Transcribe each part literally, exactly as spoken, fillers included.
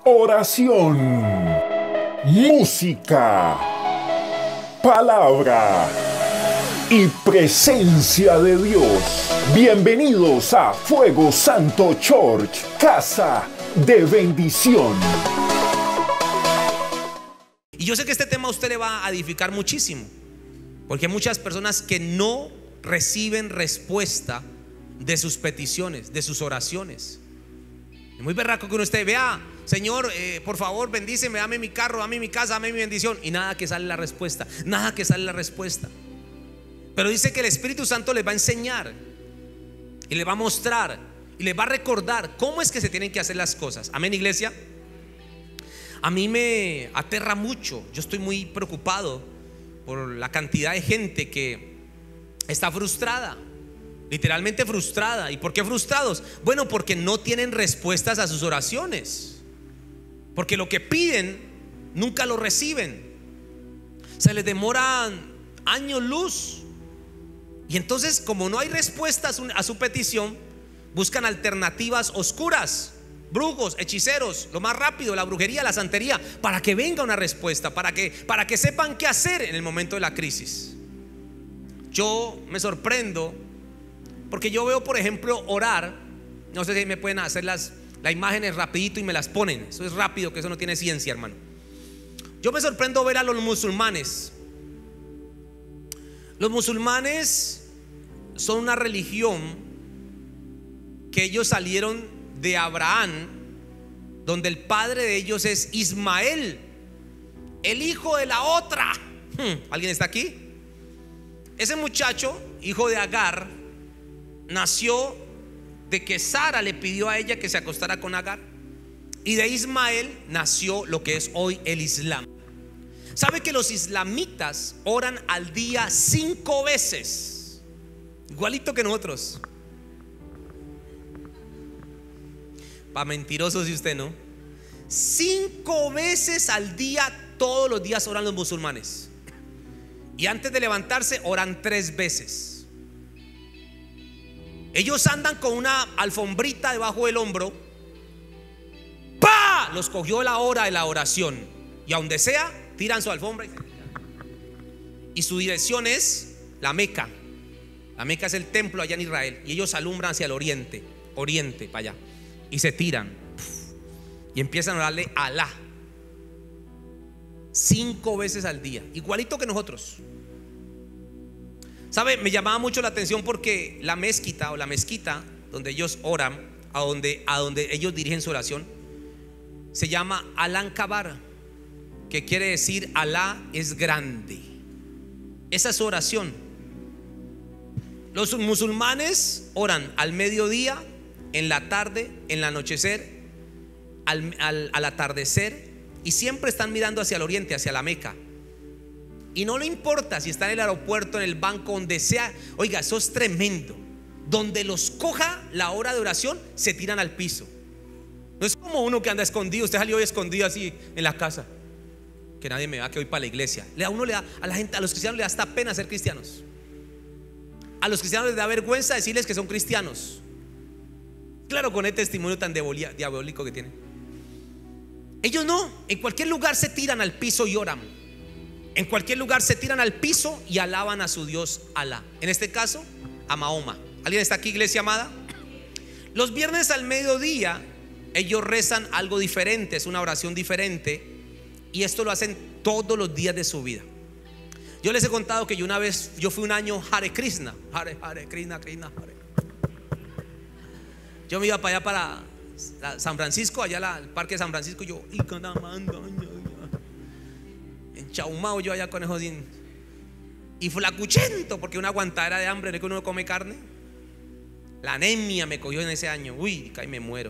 oración, música, palabra y presencia de Dios. Bienvenidos a Fuego Santo Church, casa de bendición. Y yo sé que este tema a usted le va a edificar muchísimo, porque hay muchas personas que no reciben respuesta de sus peticiones, de sus oraciones. Es muy berraco que uno esté, vea, Señor, eh, por favor, bendíceme, dame mi carro, dame mi casa, dame mi bendición, y nada que sale la respuesta, nada que sale la respuesta. Pero dice que el Espíritu Santo les va a enseñar y les va a mostrar y les va a recordar cómo es que se tienen que hacer las cosas. Amén, iglesia. A mí me aterra mucho, yo estoy muy preocupado por la cantidad de gente que está frustrada, literalmente frustrada. ¿Y por qué frustrados? Bueno, porque no tienen respuestas a sus oraciones, porque lo que piden nunca lo reciben, se les demoran años luz. Y entonces, como no hay respuesta a su, a su petición, buscan alternativas oscuras, brujos, hechiceros, lo más rápido, la brujería, la santería, para que venga una respuesta, para que, para que sepan qué hacer en el momento de la crisis. Yo me sorprendo porque yo veo, por ejemplo, orar. No sé si me pueden hacer las, las imágenes rapidito y me las ponen. Eso es rápido, que eso no tiene ciencia, hermano. Yo me sorprendo ver a los musulmanes. Los musulmanes son una religión que ellos salieron de Abraham, donde el padre de ellos es Ismael, el hijo de la otra. ¿Alguien está aquí? Ese muchacho, hijo de Agar, nació de que Sara le pidió a ella que se acostara con Agar, y de Ismael nació lo que es hoy el Islam. ¿Sabe que los islamitas oran al día cinco veces? Igualito que nosotros. Pa' mentirosos, si usted no. Cinco veces al día, todos los días oran los musulmanes. Y antes de levantarse oran tres veces. Ellos andan con una alfombrita debajo del hombro. ¡Pah! Los cogió la hora de la oración. Y a donde sea, tiran su alfombra y se tiran. Y su dirección es la Meca. La Meca es el templo allá en Israel. Y ellos alumbran hacia el oriente. Oriente, para allá. Y se tiran y empiezan a orarle a Alá cinco veces al día, igualito que nosotros. ¿Sabe? Me llamaba mucho la atención porque la mezquita o la mezquita donde ellos oran, a donde, a donde ellos dirigen su oración, se llama Alán Kabar, que quiere decir Alá es grande. Esa es su oración. Los musulmanes oran al mediodía, en la tarde, en el anochecer, al, al, al atardecer, y siempre están mirando hacia el oriente, hacia la Meca. Y no le importa si está en el aeropuerto, en el banco, donde sea. Oiga, eso es tremendo. Donde los coja la hora de oración, se tiran al piso. No es como uno que anda escondido. Usted salió hoy escondido así en la casa, que nadie me vea que voy para la iglesia. A uno le da, a la gente, a los cristianos le da hasta pena ser cristianos. A los cristianos les da vergüenza decirles que son cristianos. Claro, con el testimonio tan diabólico que tienen. Ellos no, en cualquier lugar se tiran al piso y oran. En cualquier lugar se tiran al piso y alaban a su Dios Alá. En este caso, a Mahoma. ¿Alguien está aquí, iglesia amada? Los viernes al mediodía ellos rezan algo diferente, es una oración diferente. Y esto lo hacen todos los días de su vida. Yo les he contado que yo una vez, yo fui un año Hare Krishna. Hare, Hare, Krishna, Krishna, Hare. Yo me iba para allá, para San Francisco, allá al parque de San Francisco. Yo, enchaumado yo allá con esos din. Y flacuchento, porque una aguantadera de hambre, ¿no es que uno no come carne? La anemia me cogió en ese año. Uy, caí, me muero.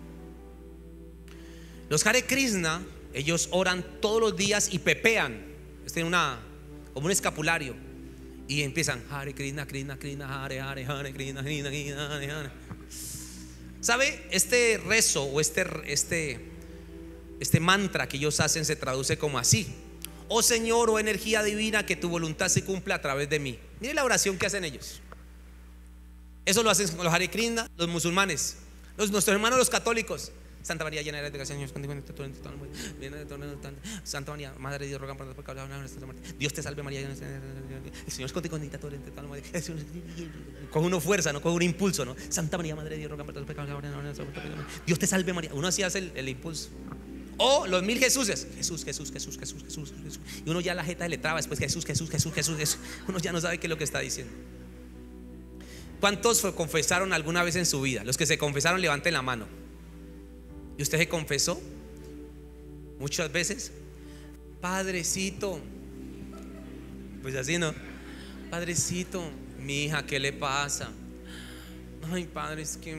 Los Hare Krishna, ellos oran todos los días y pepean. Tienen una, como un escapulario. Y empiezan Hare Krishna, Krishna, Krishna, Hare, Hare, Hare Krishna, Krishna, Krishna, Hare, Hare. ¿Sabe? Este rezo o este, este, este mantra que ellos hacen se traduce como así: oh Señor, oh energía divina, que tu voluntad se cumpla a través de mí. Mire la oración que hacen ellos. Eso lo hacen con los Hare Krishna, los musulmanes, los, nuestros hermanos los católicos. Santa María, llena eres de gracia, Señor es contigo, bendita tú eres entre todas las mujeres, bendita tú eres entre todas. Santa María, Madre de Dios, ruega por nosotros pecadores. Dios te salve María, el Señor es contigo, bendita tú eres entre todas las mujeres. Coge uno fuerza, no coge un impulso, ¿no? Santa María, Madre de Dios, ruega por nosotros pecadores. Dios te salve María. Uno así hace el, el impulso. O los mil Jesuses. Jesús, Jesús, Jesús, Jesús, Jesús, Jesús. Y uno ya la jeta le traba después. Jesús, Jesús, Jesús, Jesús, Jesús. Uno ya no sabe qué es lo que está diciendo. ¿Cuántos confesaron alguna vez en su vida? Los que se confesaron, levanten la mano. ¿Y usted se confesó? Muchas veces. Padrecito. Pues así, ¿no? Padrecito, mi hija, ¿qué le pasa? Ay, padre, es que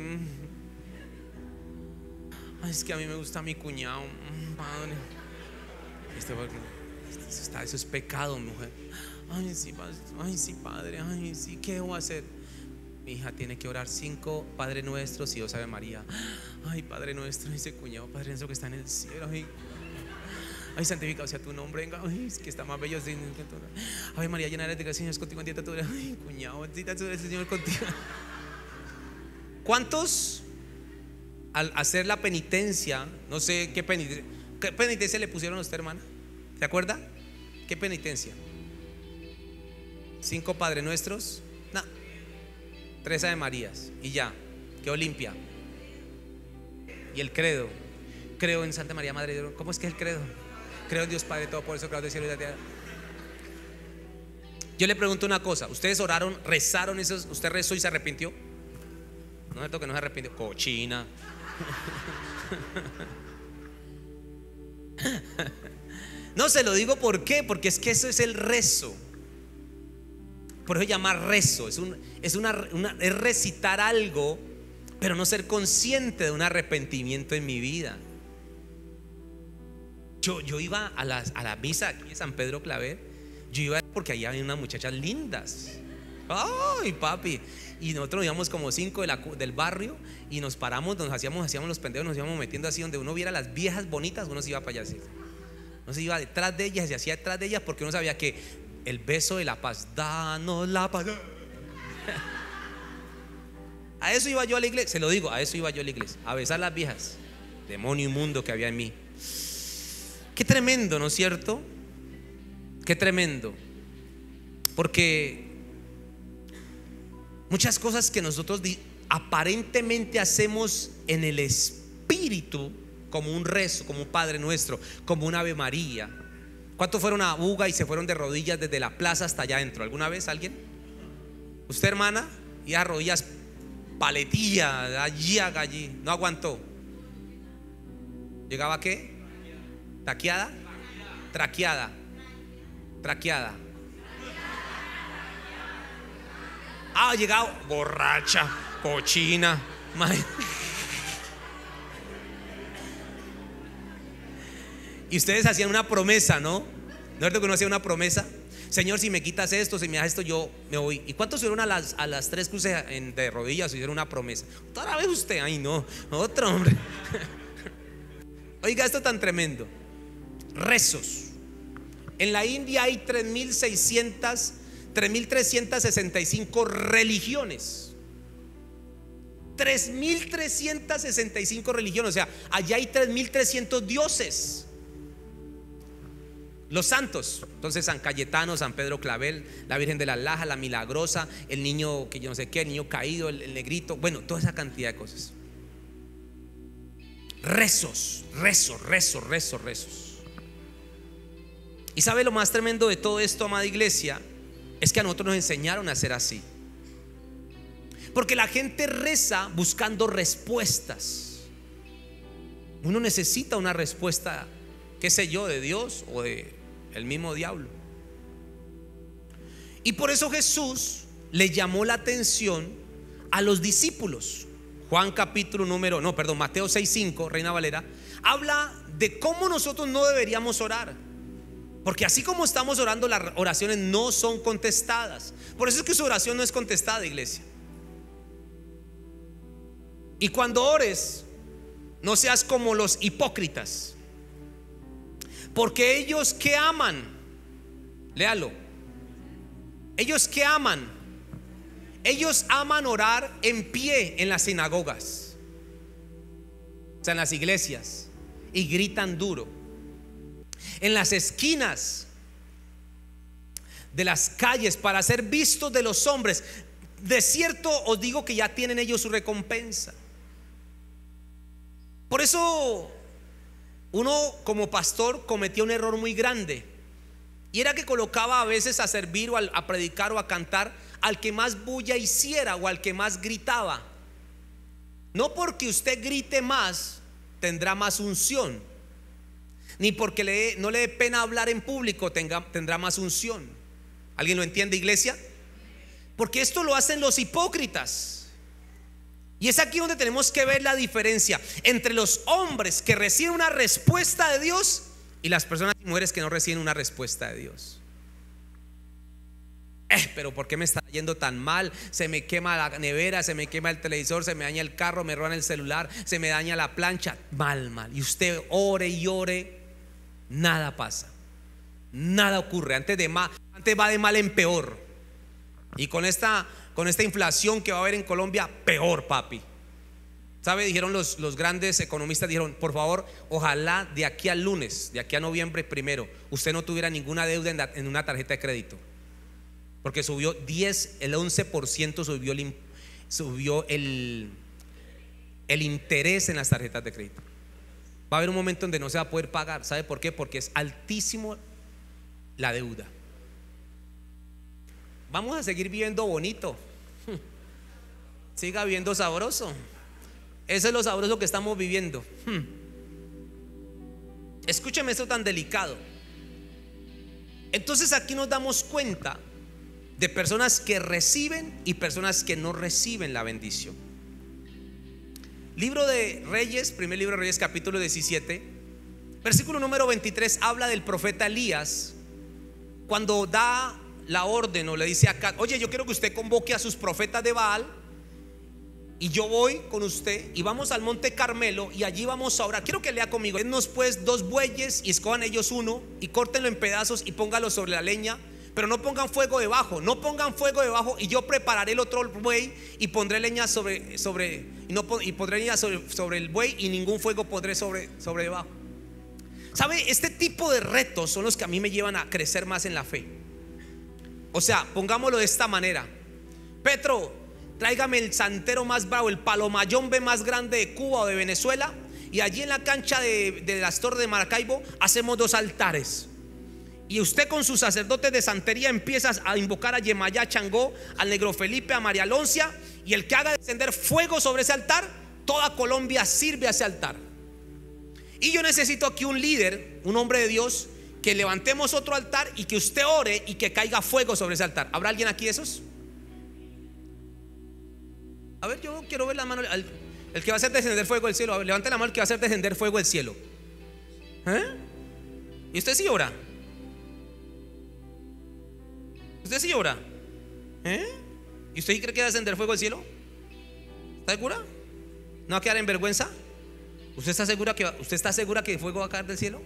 Ay, es que a mí me gusta mi cuñado, padre. Este, está, eso es pecado, mujer. Ay, sí, padre. Ay, sí, padre. Ay, sí, ¿qué voy a hacer? Mi hija tiene que orar cinco Padre Nuestros y dos Ave María. Ay, Padre Nuestro, ese cuñado, Padre Nuestro que está en el cielo. Ay, ay, santificado sea tu nombre. Venga, ay, es que está más bello. Ave María, llena eres de gracia, Señor es contigo, bendita tú eres. Ay, cuñado, bendita tú eres, Señor contigo. ¿Cuántos al hacer la penitencia, no sé qué penitencia, qué penitencia le pusieron a usted, hermana? ¿Se acuerda? ¿Qué penitencia? Cinco Padre Nuestros, no, tres Ave Marías y ya, quedó limpia. Y el credo, creo en Santa María Madre de Dios. ¿Cómo es que es el credo? Creo en Dios Padre Todopoderoso, creador del cielo y de la tierra. Yo le pregunto una cosa, ¿ustedes oraron, rezaron esos? ¿Usted rezó y se arrepintió? No es que no se arrepintió, cochina. No, se lo digo ¿por qué? Porque es que eso es el rezo. Por eso se llama rezo. Es, un, es, una, una, es recitar algo, pero no ser consciente de un arrepentimiento en mi vida. Yo, yo iba a la, a la misa aquí de San Pedro Claver. Yo iba porque allá había unas muchachas lindas. Ay, papi. Y nosotros nos íbamos como cinco de la, del barrio y nos paramos, nos hacíamos, hacíamos los pendejos, nos íbamos metiendo así donde uno viera las viejas bonitas, uno se iba para allá así. Uno se iba detrás de ellas y se hacía detrás de ellas porque uno sabía que el beso de la paz, danos la paz. A eso iba yo a la iglesia, se lo digo, a eso iba yo a la iglesia, a besar las viejas. Demonio inmundo que había en mí. Qué tremendo, ¿no es cierto? Qué tremendo. Porque muchas cosas que nosotros aparentemente hacemos en el espíritu, como un rezo, como un Padre Nuestro, como un Ave María. ¿Cuántos fueron a Buga y se fueron de rodillas desde la plaza hasta allá adentro? ¿Alguna vez alguien? ¿Usted, hermana? Y a rodillas paletilla, allí, allí. No aguantó. ¿Llegaba qué? ¿Taqueada? Traqueada. Traqueada. Ah, llegado borracha, cochina. Y ustedes hacían una promesa, ¿no? ¿No es cierto que uno hacía una promesa? Señor, si me quitas esto, si me das esto, yo me voy. ¿Y cuántos fueron a las, a las tres cruces en, de rodillas y hicieron una promesa? Otra vez usted, ay no, otro hombre. Oiga, esto tan tremendo. Rezos. En la India hay tres mil seiscientas, tres mil trescientas sesenta y cinco religiones. tres mil trescientas sesenta y cinco religiones. O sea, allá hay tres mil trescientos dioses. Los santos, entonces San Cayetano, San Pedro Clavel, la Virgen de la Laja, la Milagrosa, el niño que yo no sé qué, el niño caído, el, el negrito, bueno, toda esa cantidad de cosas. Rezos, rezos, rezos, rezos, rezos. Y sabe lo más tremendo de todo esto, amada iglesia, es que a nosotros nos enseñaron a hacer así. Porque la gente reza buscando respuestas. Uno necesita una respuesta, qué sé yo, de Dios o de el mismo diablo. Y por eso Jesús le llamó la atención a los discípulos. Juan capítulo número, no, perdón, Mateo seis cinco, Reina Valera, habla de cómo nosotros no deberíamos orar. Porque así como estamos orando, las oraciones no son contestadas. Por eso es que su oración no es contestada, iglesia. Y cuando ores, no seas como los hipócritas, porque ellos que aman, léalo, ellos que aman, ellos aman orar en pie en las sinagogas. sea, en las iglesias, y gritan duro. En las esquinas de las calles para ser vistos de los hombres. De cierto os digo que ya tienen ellos su recompensa. Por eso uno como pastor cometía un error muy grande, y era que colocaba a veces a servir o a predicar o a cantar al que más bulla hiciera o al que más gritaba. No porque usted grite más tendrá más unción, ni porque le, no le dé pena hablar en público tenga, tendrá más unción. ¿Alguien lo entiende, iglesia? Porque esto lo hacen los hipócritas. Y es aquí donde tenemos que ver la diferencia entre los hombres que reciben una respuesta de Dios y las personas y mujeres que no reciben una respuesta de Dios. Eh, pero ¿por qué me está yendo tan mal? Se me quema la nevera, se me quema el televisor, se me daña el carro, me roban el celular, se me daña la plancha. Mal, mal. Y usted ore y ore, nada pasa, nada ocurre. Antes, de mal, antes va de mal en peor. Y con esta, con esta inflación que va a haber en Colombia, peor, papi. ¿Sabe? Dijeron los, los grandes economistas, dijeron, por favor, ojalá de aquí al lunes, de aquí a noviembre primero, usted no tuviera ninguna deuda en, la, en una tarjeta de crédito. Porque subió diez, el once por ciento subió el, subió el, el interés en las tarjetas de crédito. Va a haber un momento donde no se va a poder pagar. ¿Sabe por qué? Porque es altísimo la deuda. Vamos a seguir viviendo bonito. Siga viviendo sabroso. Eso es lo sabroso que estamos viviendo. Escúcheme esto tan delicado. Entonces aquí nos damos cuenta de personas que reciben y personas que no reciben la bendición. Libro de Reyes, primer libro de Reyes, capítulo diecisiete, versículo número veintitrés, habla del profeta Elías cuando da la orden o le dice a Acab: oye, yo quiero que usted convoque a sus profetas de Baal y yo voy con usted y vamos al monte Carmelo y allí vamos a orar. Quiero que lea conmigo. Dennos pues dos bueyes y escojan ellos uno y córtenlo en pedazos y póngalo sobre la leña, pero no pongan fuego debajo, no pongan fuego debajo, y yo prepararé el otro buey y pondré leña sobre, sobre y, no, y pondré leña sobre, sobre el buey, y ningún fuego pondré sobre, sobre debajo. ¿Sabe? Este tipo de retos son los que a mí me llevan a crecer más en la fe. O sea, pongámoslo de esta manera: Petro, tráigame el santero más bravo, el palomayombe más grande de Cuba o de Venezuela, y allí en la cancha de, de las Torres de Maracaibo hacemos dos altares. Y usted con sus sacerdotes de santería empiezas a invocar a Yemayá, Changó, al Negro Felipe, a María Aloncia, y el que haga descender fuego sobre ese altar, toda Colombia sirve a ese altar. Y yo necesito aquí un líder, un hombre de Dios, que levantemos otro altar y que usted ore y que caiga fuego sobre ese altar. ¿Habrá alguien aquí de esos? A ver, yo quiero ver la mano. El, el que va a hacer descender fuego del cielo. A ver, levante la mano el que va a hacer descender fuego del cielo. ¿Eh? ¿Y usted sí ora? ¿Usted sí ora? ¿Eh? ¿Y usted cree que va a descender fuego del cielo? ¿Está segura? ¿No va a quedar en vergüenza? ¿Usted está segura que, usted está segura que el fuego va a caer del cielo?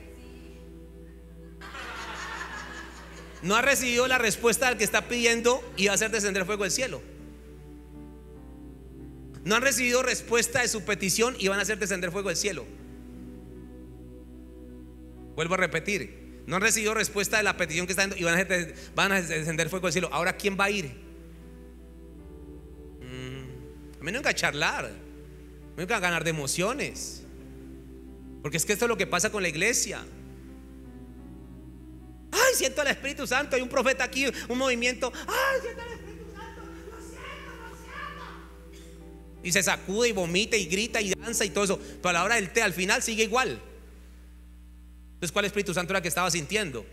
No ha recibido la respuesta del que está pidiendo y va a hacer descender fuego del cielo. No han recibido respuesta de su petición y van a hacer descender fuego del cielo. Vuelvo a repetir: no han recibido respuesta de la petición que está dando y van a, hacer, van a descender fuego del cielo. Ahora, ¿quién va a ir? Mm, a mí no venga a charlar, no venga a ganar de emociones, porque es que esto es lo que pasa con la iglesia. Ay, siento al Espíritu Santo, hay un profeta aquí, un movimiento. Ay, siento al Espíritu Santo, lo siento, lo siento. Y se sacude y vomita y grita y danza y todo eso, pero a la hora del té al final sigue igual. Entonces, ¿cuál Espíritu Santo era el que estaba sintiendo?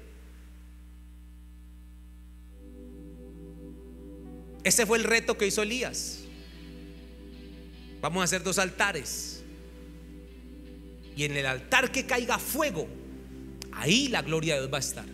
Ese fue el reto que hizo Elías. Vamos a hacer dos altares, y en el altar que caiga fuego, ahí la gloria de Dios va a estar.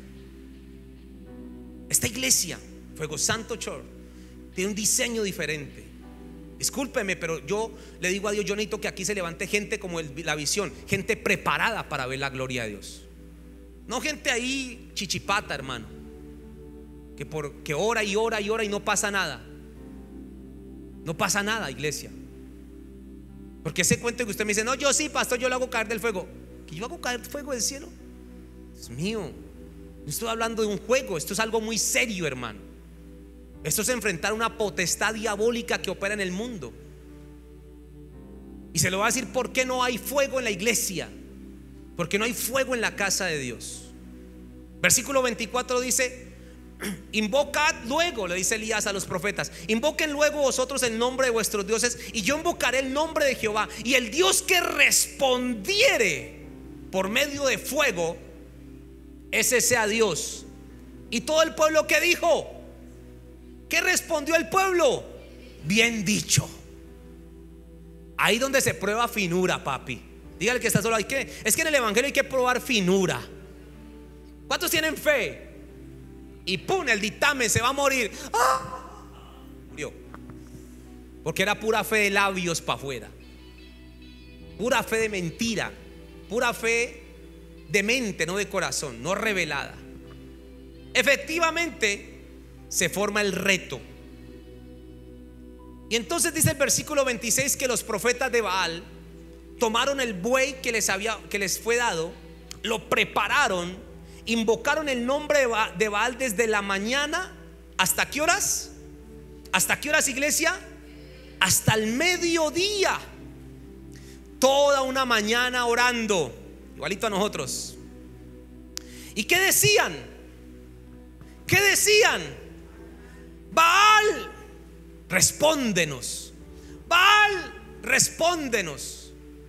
Esta iglesia, Fuego Santo Church, tiene un diseño diferente. Discúlpeme, pero yo le digo a Dios: yo necesito que aquí se levante gente como el, la visión, gente preparada para ver la gloria de Dios. No gente ahí chichipata, hermano, que, por, que ora y ora y ora y no pasa nada. No pasa nada, iglesia. Porque ese cuento que usted me dice, no, yo sí, pastor, yo lo hago caer del fuego. ¿Que yo hago caer fuego del cielo? Dios mío, no estoy hablando de un juego, esto es algo muy serio, hermano. Esto es enfrentar una potestad diabólica que opera en el mundo. Y se lo va a decir, ¿por qué no hay fuego en la iglesia? Porque no hay fuego en la casa de Dios. Versículo veinticuatro dice: invocad luego, le dice Elías a los profetas, invoquen luego vosotros el nombre de vuestros dioses, y yo invocaré el nombre de Jehová, y el Dios que respondiere por medio de fuego, ese sea Dios. Y todo el pueblo, ¿qué dijo? ¿Qué respondió el pueblo? Bien dicho. Ahí donde se prueba finura, papi. Dígale que está solo. Hay que, es que en el evangelio hay que probar finura. ¿Cuántos tienen fe? Y pum, el dictamen se va a morir. ¡Ah! Murió. Porque era pura fe de labios para afuera, pura fe de mentira, pura fe de mente, no de corazón, no revelada. Efectivamente se forma el reto. Y entonces dice el versículo veintiséis que los profetas de Baal tomaron el buey que les había, que les fue dado, lo prepararon, invocaron el nombre de Baal, de Baal desde la mañana. ¿Hasta qué horas? ¿Hasta qué horas, iglesia? Hasta el mediodía. Toda una mañana orando, igualito a nosotros. ¿Y qué decían? ¿Qué decían? Baal, respóndenos. Baal, respóndenos.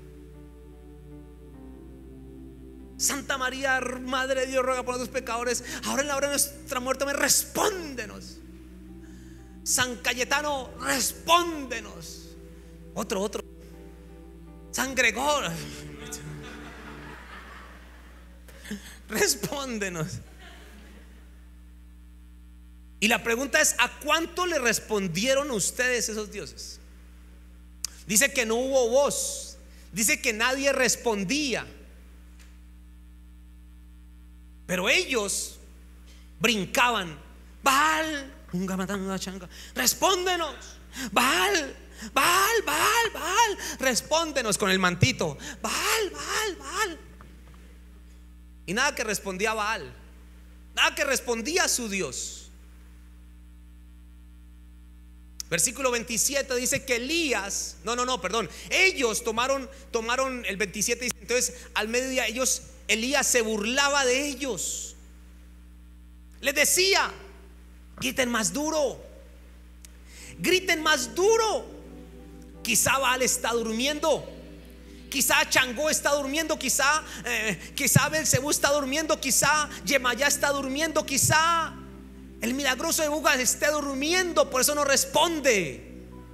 Santa María, Madre de Dios, ruega por nosotros pecadores, ahora en la hora de nuestra muerte, me respóndenos. San Cayetano, respóndenos. Otro, otro. San Gregorio, respóndenos. Y la pregunta es: ¿a cuánto le respondieron ustedes esos dioses? Dice que no hubo voz, dice que nadie respondía. Pero ellos brincaban. Baal, respóndenos. Baal, Baal, Baal, Baal, respóndenos, con el mantito. Baal, Baal, Baal. Y nada que respondía Baal, nada que respondía a su Dios. Versículo veintisiete dice que Elías, no, no, no, perdón, ellos tomaron, tomaron el veintisiete. Entonces al mediodía ellos, Elías se burlaba de ellos. Les decía: griten más duro, griten más duro. Quizá Baal está durmiendo, quizá Changó está durmiendo, quizá eh, Quizá Belcebú está durmiendo, quizá Yemayá está durmiendo, quizá el milagroso de Bugas esté durmiendo, por eso no responde.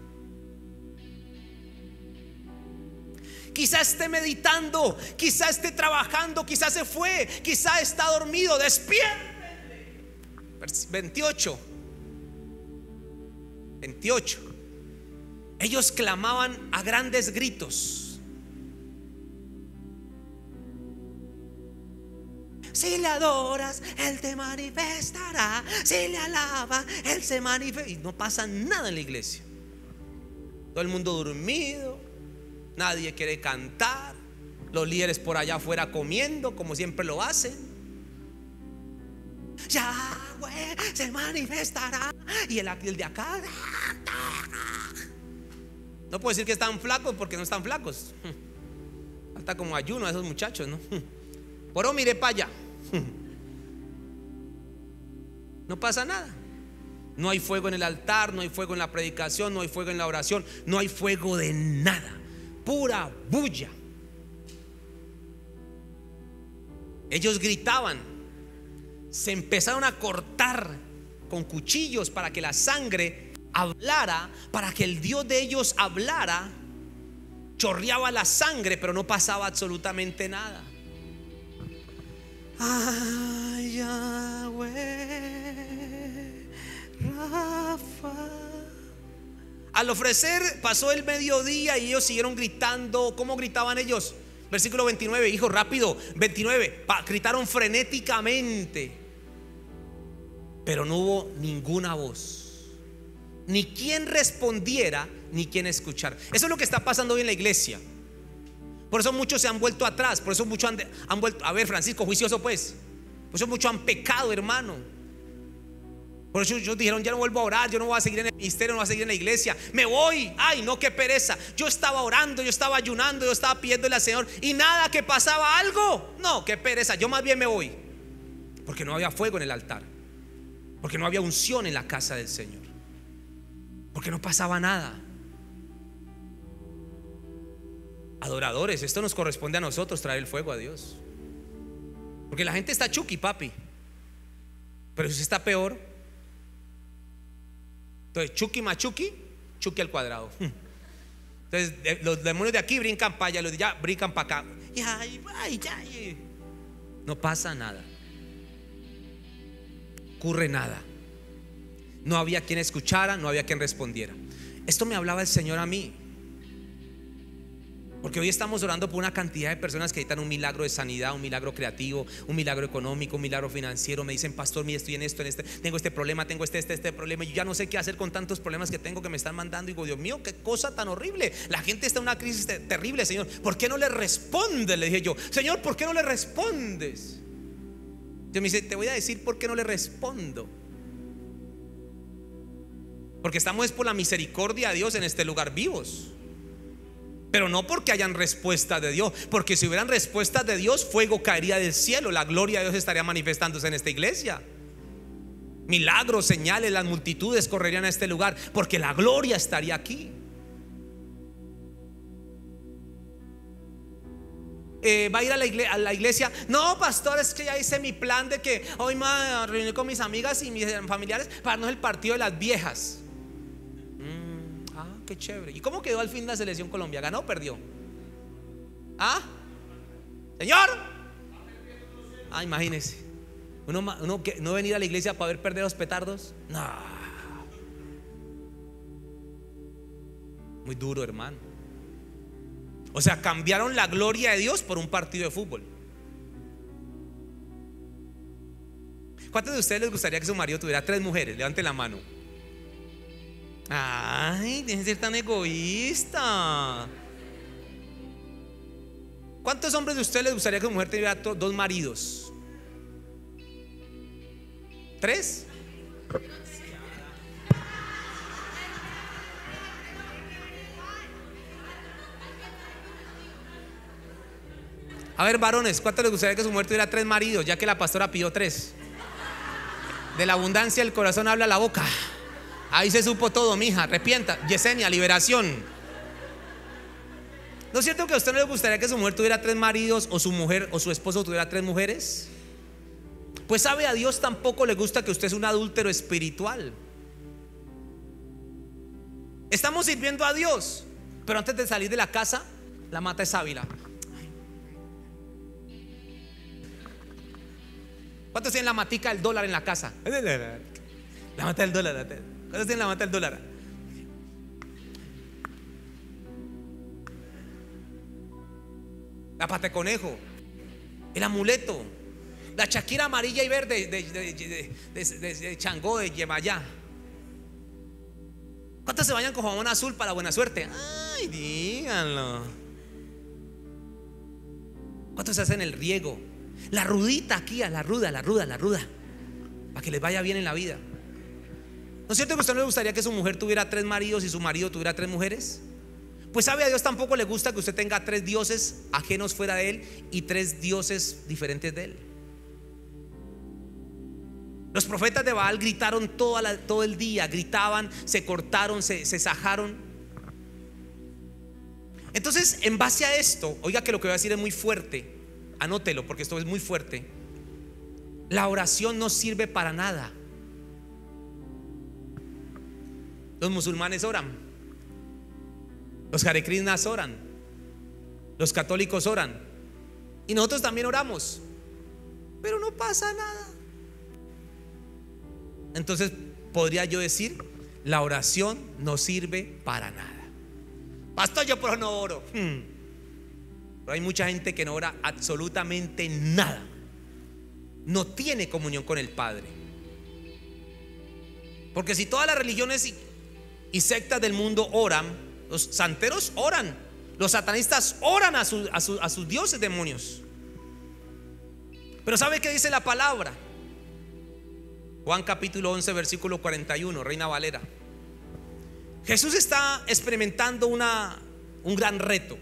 Quizá esté meditando, quizá esté trabajando, quizá se fue, quizá está dormido. Despiértenle. veintiocho veintiocho. Ellos clamaban a grandes gritos: si le adoras, Él te manifestará. Si le alabas, Él se manifiesta. Y no pasa nada en la iglesia. Todo el mundo dormido, nadie quiere cantar, los líderes por allá afuera comiendo como siempre lo hacen. Yahweh se manifestará. Y el, el de acá, no puedo decir que están flacos porque no están flacos. Falta como ayuno a esos muchachos, ¿no? Pero mire para allá. No pasa nada. No hay fuego en el altar, no hay fuego en la predicación, no hay fuego en la oración, no hay fuego de nada. Pura bulla. Ellos gritaban, se empezaron a cortar con cuchillos para que la sangre hablara, para que el Dios de ellos hablara. Chorreaba la sangre, pero no pasaba absolutamente nada. Ay, Yahweh, Rafa. Al ofrecer pasó el mediodía y ellos siguieron gritando. ¿Cómo gritaban ellos? Versículo veintinueve, hijo, rápido. veintinueve, pa, gritaron frenéticamente, pero no hubo ninguna voz, ni quien respondiera ni quien escuchar. Eso es lo que está pasando hoy en la iglesia. Por eso muchos se han vuelto atrás. Por eso muchos han, han vuelto. A ver, Francisco, juicioso pues. Por eso muchos han pecado, hermano. Por eso ellos dijeron: ya no vuelvo a orar, yo no voy a seguir en el ministerio, no voy a seguir en la iglesia, me voy. Ay, no, qué pereza. Yo estaba orando, yo estaba ayunando, yo estaba pidiéndole al Señor y nada, que pasaba algo. No, qué pereza, yo más bien me voy. Porque no había fuego en el altar, porque no había unción en la casa del Señor, porque no pasaba nada. Adoradores, esto nos corresponde a nosotros, traer el fuego a Dios. Porque la gente está chuki, papi. Pero si usted está peor, entonces chuki más chuki, chuki al cuadrado. Entonces los demonios de aquí brincan para allá, los de allá brincan para acá. Y ay, ay, ay, no pasa nada, ocurre nada. No había quien escuchara, no había quien respondiera. Esto me hablaba el Señor a mí, porque hoy estamos orando por una cantidad de personas que necesitan un milagro de sanidad, un milagro creativo, un milagro económico, un milagro financiero. Me dicen: pastor, mire, estoy en esto, en este, tengo este problema, tengo este, este, este problema. Y yo ya no sé qué hacer con tantos problemas que tengo, que me están mandando. Y digo: Dios mío, qué cosa tan horrible. La gente está en una crisis terrible, Señor. ¿Por qué no le respondes? Le dije yo: Señor, ¿por qué no le respondes? Dios me dice: te voy a decir por qué no le respondo. Porque estamos por la misericordia de Dios en este lugar vivos, pero no porque hayan respuesta de Dios. Porque si hubieran respuestas de Dios, fuego caería del cielo, la gloria de Dios estaría manifestándose en esta iglesia. Milagros, señales, las multitudes correrían a este lugar, porque la gloria estaría aquí. Eh, va a ir a la, iglesia, a la iglesia. No, pastor, es que ya hice mi plan de que hoy me voy a reunir con mis amigas y mis familiares para darnos el partido de las viejas. mm, Ah, qué chévere. ¿Y cómo quedó al fin la selección Colombia? ¿Ganó o perdió? ¿Ah? ¿Señor? Ah, imagínese. Uno, uno que no venir a la iglesia para ver perder los petardos. No. Muy duro, hermano. O sea, cambiaron la gloria de Dios por un partido de fútbol. ¿Cuántos de ustedes les gustaría que su marido tuviera tres mujeres? Levanten la mano. Ay, dejen de ser tan egoísta. ¿Cuántos hombres de ustedes les gustaría que su mujer tuviera dos maridos? ¿Tres? A ver, varones, ¿cuántos les gustaría que su mujer tuviera tres maridos, ya que la pastora pidió tres? De la abundancia del corazón habla la boca. Ahí se supo todo, mija. Arrepienta. Yesenia, liberación. ¿No es cierto que a usted no le gustaría que su mujer tuviera tres maridos, o su mujer o su esposo tuviera tres mujeres? Pues sabe, a Dios tampoco le gusta que usted sea un adúltero espiritual. Estamos sirviendo a Dios, pero antes de salir de la casa, la mata es Ávila. ¿Cuántos tienen la matica del dólar en la casa? La mata del dólar. ¿Cuántos tienen la mata del dólar? La pata de conejo, el amuleto, la chaquira amarilla y verde de, de, de, de, de, de Changó, de Yemayá. ¿Cuántos se vayan con jabón azul para buena suerte? Ay, díganlo. ¿Cuántos se hacen el riego? La rudita aquí, a la ruda, la ruda, la ruda, para que les vaya bien en la vida. ¿No es cierto que a usted no le gustaría que su mujer tuviera tres maridos y su marido tuviera tres mujeres? Pues sabe, a Dios tampoco le gusta que usted tenga tres dioses ajenos fuera de él y tres dioses diferentes de él. Los profetas de Baal gritaron toda la, todo el día, gritaban, se cortaron, se, se sajaron. Entonces, en base a esto, oiga que lo que voy a decir es muy fuerte, anótelo porque esto es muy fuerte. La oración no sirve para nada. Los musulmanes oran, los Hare Krishnas oran, los católicos oran, y nosotros también oramos, pero no pasa nada. Entonces podría yo decir, la oración no sirve para nada. Pastor, yo pero no oro. hmm. Pero hay mucha gente que no ora absolutamente nada, no tiene comunión con el Padre. Porque si todas las religiones y sectas del mundo oran, los santeros oran, los satanistas oran a, su, a, su, a sus dioses demonios. Pero ¿sabe qué dice la palabra? Juan capítulo once versículo cuarenta y uno, Reina Valera. Jesús está experimentando una, un gran reto.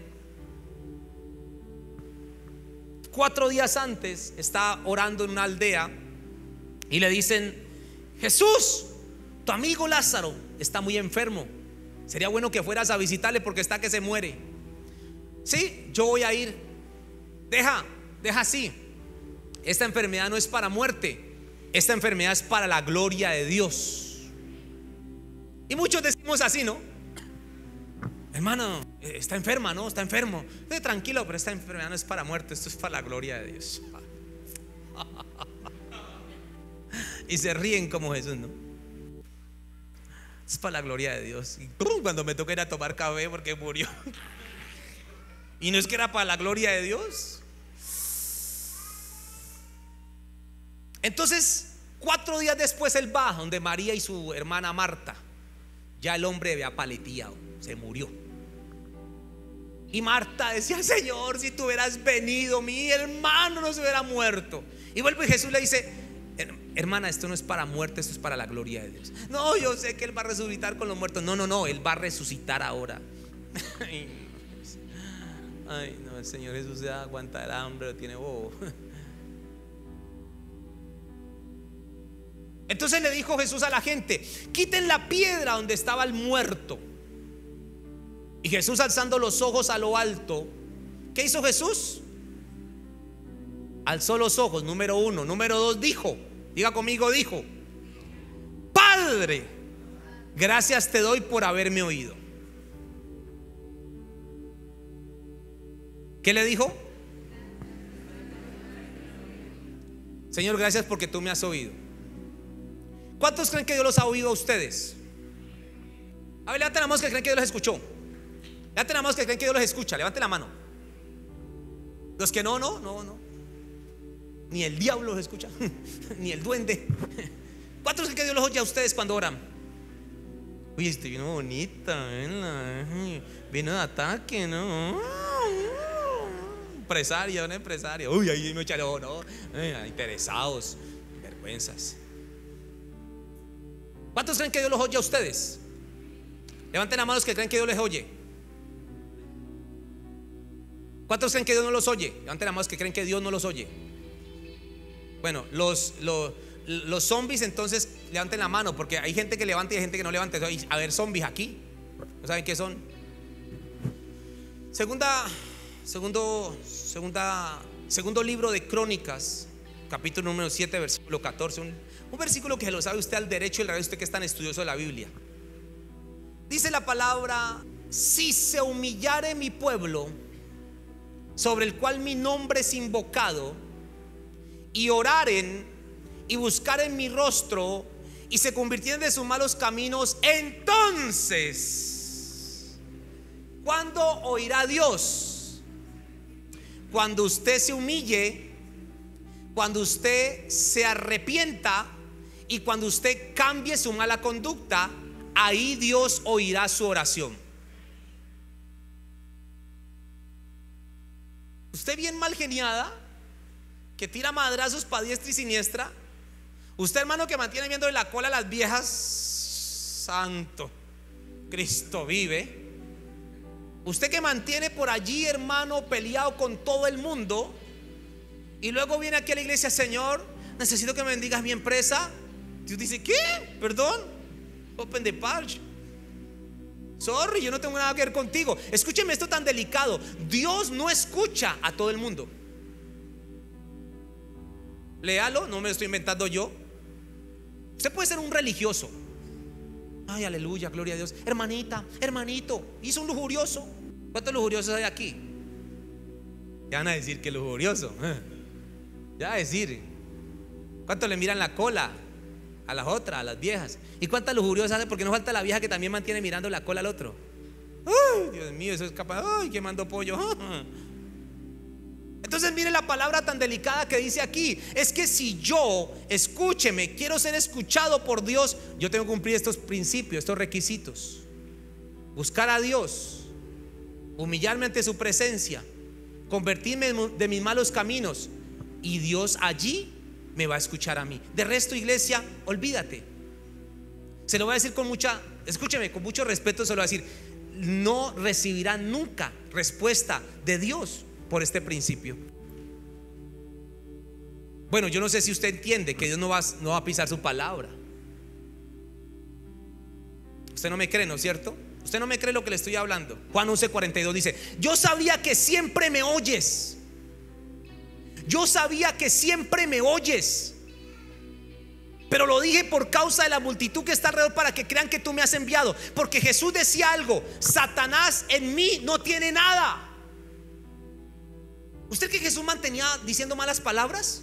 Cuatro días antes está orando en una aldea y le dicen: Jesús, tu amigo Lázaro está muy enfermo, sería bueno que fueras a visitarle porque está que se muere. Sí, yo voy a ir. Deja, deja así. Esta enfermedad no es para muerte, esta enfermedad es para la gloria de Dios. Y muchos decimos así, ¿no? Hermano, está enferma, ¿no? Está enfermo. Eh, tranquilo, pero esta enfermedad no es para muerte, esto es para la gloria de Dios. Y se ríen como Jesús, ¿no? Es para la gloria de Dios. Y cuando me toca ir a tomar café porque murió. Y no es que era para la gloria de Dios. Entonces, cuatro días después él va donde María y su hermana Marta. Ya el hombre había paleteado, se murió. Y Marta decía: Señor, si tú hubieras venido, mi hermano no se hubiera muerto. Y vuelve y Jesús le dice: hermana, esto no es para muerte, esto es para la gloria de Dios. No, yo sé que él va a resucitar con los muertos. No, no, no, él va a resucitar ahora. Ay, no, el Señor Jesús ya aguanta el hambre, lo tiene bobo. Entonces le dijo Jesús a la gente: quiten la piedra donde estaba el muerto. Y Jesús, alzando los ojos a lo alto, ¿qué hizo Jesús? Alzó los ojos, número uno. Número dos, dijo, diga conmigo, dijo: Padre, gracias te doy por haberme oído. ¿Qué le dijo? Señor, gracias porque tú me has oído. ¿Cuántos creen que Dios los ha oído a ustedes? A ver, levanten la mano que creen que Dios los escuchó. Levanten la mano que creen que Dios los escucha. Levanten la mano. Los que no, no, no, no. Ni el diablo los escucha. Ni el duende. ¿Cuántos creen que Dios los oye a ustedes cuando oran? Uy, este vino bonita, ¿verdad? Vino de ataque, ¿no? Empresario, un empresario. Uy, ahí me echaron, no, no. Interesados, vergüenzas. ¿Cuántos creen que Dios los oye a ustedes? Levanten la mano los que creen que Dios les oye. ¿Cuántos creen que Dios no los oye? Levanten la mano los que creen que Dios no los oye. Bueno, los, los, los zombies, entonces levanten la mano, porque hay gente que levanta y hay gente que no levanta. A ver, zombies aquí, ¿no saben qué son? Segunda, segundo, segunda, segundo libro de Crónicas, capítulo número siete, versículo catorce. Un, un versículo que lo sabe usted al derecho y al revés, usted que es tan estudioso de la Biblia. Dice la palabra: si se humillare mi pueblo, sobre el cual mi nombre es invocado, y oraren y buscaren mi rostro y se convirtieren de sus malos caminos, entonces, ¿cuándo oirá Dios? Cuando usted se humille, cuando usted se arrepienta y cuando usted cambie su mala conducta, ahí Dios oirá su oración. Usted bien mal geniada, que tira madrazos para diestra y siniestra. Usted, hermano, que mantiene viendo la cola a las viejas. Santo Cristo vive. Usted que mantiene por allí, hermano, peleado con todo el mundo, y luego viene aquí a la iglesia: Señor, necesito que me bendigas mi empresa. Dios dice: ¿qué? Perdón, open the page. Sorry, yo no tengo nada que ver contigo. Escúcheme esto tan delicado: Dios no escucha a todo el mundo. Léalo, no me lo estoy inventando yo. Usted puede ser un religioso. Ay, aleluya, gloria a Dios. Hermanita, hermanito, hizo un lujurioso. ¿Cuántos lujuriosos hay aquí? Ya van a decir que lujurioso. Ya van a decir. ¿Cuántos le miran la cola a las otras, a las viejas? ¿Y cuántas lujuriosas hace? Porque no falta la vieja que también mantiene mirando la cola al otro. Ay, Dios mío, eso es capaz. Ay, que mandó pollo. Entonces mire la palabra tan delicada que dice aquí. Es que si yo, escúcheme, quiero ser escuchado por Dios, yo tengo que cumplir estos principios, estos requisitos. Buscar a Dios, humillarme ante su presencia, convertirme de mis malos caminos, y Dios allí me va a escuchar a mí. De resto, iglesia, olvídate. Se lo voy a decir con mucha, escúcheme, con mucho respeto se lo voy a decir. No recibirá nunca respuesta de Dios por este principio. Bueno, yo no sé si usted entiende que Dios no va, no va a pisar su palabra. Usted no me cree, ¿no es cierto? Usted no me cree lo que le estoy hablando. Juan once cuarenta y dos dice: yo sabía que siempre me oyes. Yo sabía que siempre me oyes, pero lo dije por causa de la multitud que está alrededor, para que crean que tú me has enviado. Porque Jesús decía algo: Satanás en mí no tiene nada. ¿Usted cree que Jesús mantenía diciendo malas palabras?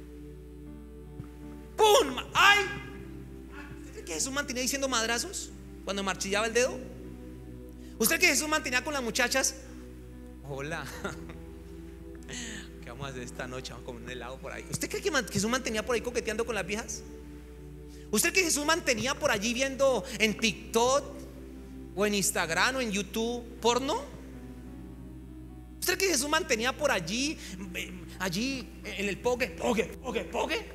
¡Pum! ¡Ay! ¿Usted cree que Jesús mantenía diciendo madrazos cuando marchillaba el dedo? ¿Usted cree que Jesús mantenía con las muchachas? Hola, ¿qué vamos a hacer esta noche? Vamos a comer un helado por ahí. ¿Usted cree que Jesús mantenía por ahí coqueteando con las viejas? ¿Usted cree que Jesús mantenía por allí viendo en TikTok o en Instagram o en YouTube porno? ¿Usted cree que Jesús mantenía por allí, allí en el pogue, pogue, pogue, pogue?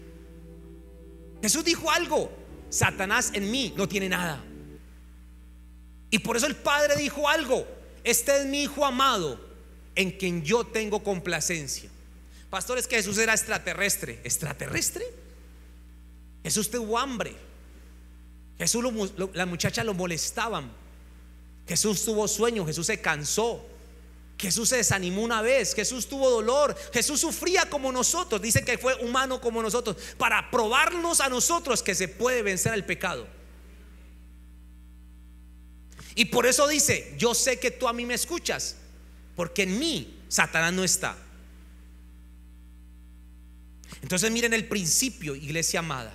Jesús dijo algo: Satanás en mí no tiene nada. Y por eso el Padre dijo algo: este es mi Hijo amado, en quien yo tengo complacencia. Pastor, es que Jesús era extraterrestre. ¿Extraterrestre? Jesús tuvo hambre. Jesús lo, lo, las muchachas lo molestaban. Jesús tuvo sueño. Jesús se cansó. Jesús se desanimó una vez. Jesús tuvo dolor. Jesús sufría como nosotros. Dice que fue humano como nosotros, para probarnos a nosotros que se puede vencer al pecado. Y por eso dice: yo sé que tú a mí me escuchas, porque en mí Satanás no está. Entonces miren el principio, iglesia amada.